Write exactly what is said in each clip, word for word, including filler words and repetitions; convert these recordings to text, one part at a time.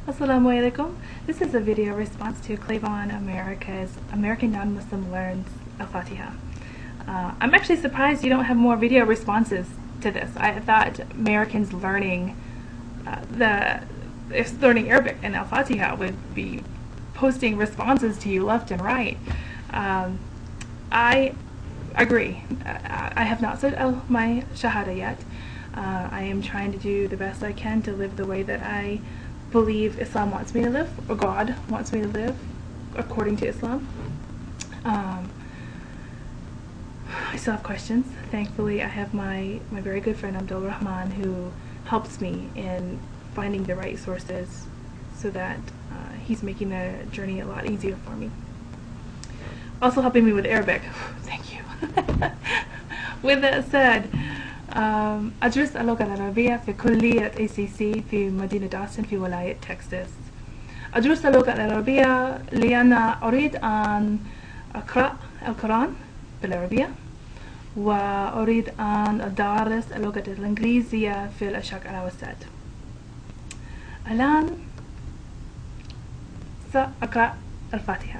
Assalamu alaikum. This is a video response to Clavon America's American Non-Muslim Learns Al-Fatiha. Uh, I'm actually surprised you don't have more video responses to this. I thought Americans learning uh, the if learning Arabic and Al-Fatiha would be posting responses to you left and right. Um, I agree. I, I have not said al my Shahada yet. Uh, I am trying to do the best I can to live the way that I believe Islam wants me to live, or God wants me to live according to Islam. Um, I still have questions. Thankfully, I have my, my very good friend Abdul Rahman who helps me in finding the right sources so that uh, he's making the journey a lot easier for me. Also helping me with Arabic. Thank you. With that said, Um, أدرس اللغة العربية في كلية إيه سي سي في مدينة أوستن في ولاية تكساس. أدرس اللغة العربية لأن أريد أن أقرأ القرآن بالعربية، وأريد أن أدرس اللغة الإنجليزية في الشرق الأوسط. الآن سأقرأ الفاتحة.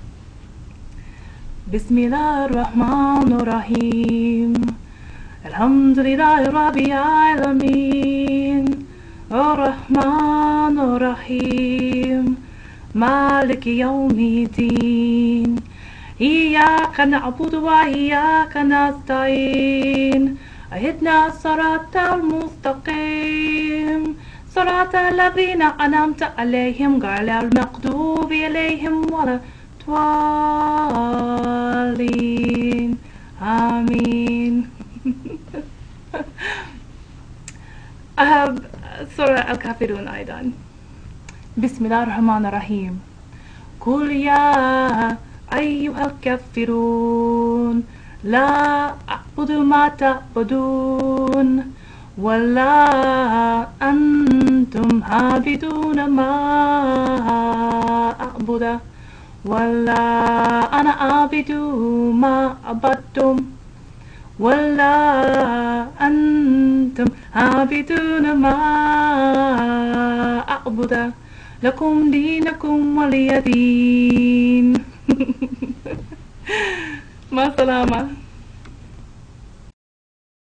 بسم الله الرحمن الرحيم. الحمد لله رب العالمين الرحمن الرحيم مالك يوم الدين إياك نعبد وإياك نستعين اهدنا الصراط المستقيم صراط الذين أنعمت عليهم غير المغضوب عليهم ولا الضالين آمين. I have Surah Al-Kafirun أيضا. بسم الله الرحمن الرحيم. قل يا أيها الكافرون لا أعبد ما تعبدون ولا أنتم عابدون ما أعبد ولا أنا عابد ما عبدتم ولا أنتم عابدون ما أعبد لكم دينكم ولي دين. مع السلامة.